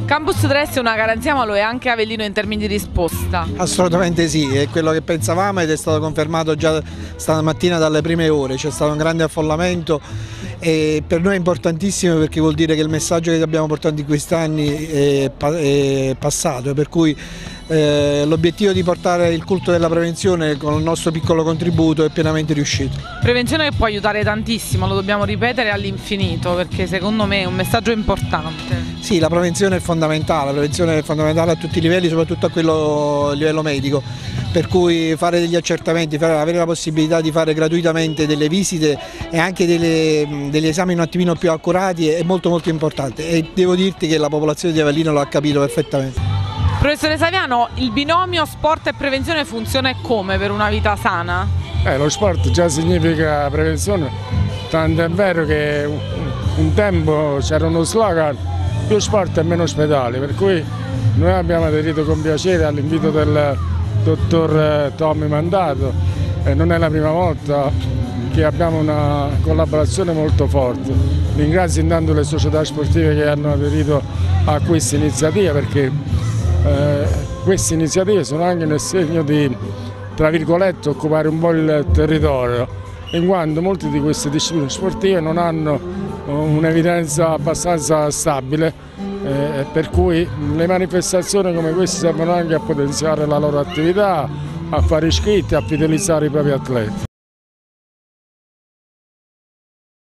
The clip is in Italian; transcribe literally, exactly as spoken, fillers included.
Campus Trieste è una garanzia, ma lo è anche Avellino in termini di risposta? Assolutamente sì, è quello che pensavamo ed è stato confermato già stamattina dalle prime ore. C'è stato un grande affollamento e per noi è importantissimo perché vuol dire che il messaggio che abbiamo portato in questi anni è, è passato, per cui eh, l'obiettivo di portare il culto della prevenzione con il nostro piccolo contributo è pienamente riuscito. Prevenzione che può aiutare tantissimo, lo dobbiamo ripetere all'infinito perché secondo me è un messaggio importante. Sì, la prevenzione è fondamentale, la prevenzione è fondamentale a tutti i livelli, soprattutto a quello a livello medico, per cui fare degli accertamenti, fare, avere la possibilità di fare gratuitamente delle visite e anche delle, degli esami un attimino più accurati è molto molto importante e devo dirti che la popolazione di Avellino lo ha capito perfettamente. Professore Saviano, il binomio sport e prevenzione funziona come per una vita sana? Eh, lo sport già significa prevenzione, tanto è vero che un, un tempo c'era uno slogan: più sport e meno ospedali, per cui noi abbiamo aderito con piacere all'invito del dottor Tommy Mandato e non è la prima volta che abbiamo una collaborazione molto forte. Ringrazio intanto le società sportive che hanno aderito a questa iniziativa perché eh, queste iniziative sono anche nel segno di, tra virgolette, occupare un po' il territorio, in quanto molte di queste discipline sportive non hanno un'evidenza abbastanza stabile, eh, per cui le manifestazioni come queste servono anche a potenziare la loro attività, a fare iscritti, a fidelizzare i propri atleti.